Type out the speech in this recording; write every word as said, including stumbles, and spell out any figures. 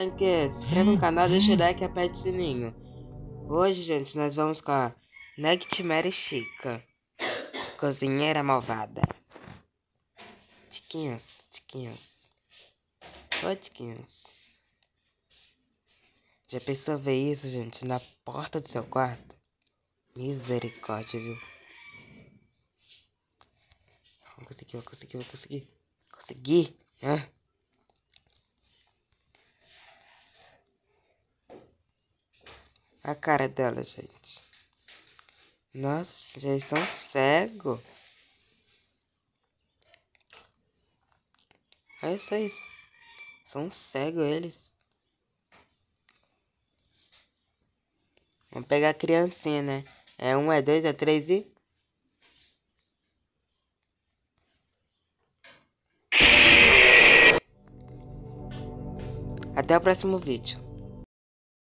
Que se inscreva no canal, deixa o like e aperte o sininho. Hoje, gente, nós vamos com a Nightmare Chica, cozinheira malvada. Tiquinhas, tiquinhas. Oi, tiquinhas. Já pensou ver isso, gente, na porta do seu quarto? Misericórdia, viu? Vou conseguir, vou conseguir, vou conseguir. Consegui, hã? A cara dela, gente. Nossa, já eles são cegos. Olha só isso. São cegos eles. Vamos pegar a criancinha, né? É um, é dois, é três e... Até o próximo vídeo.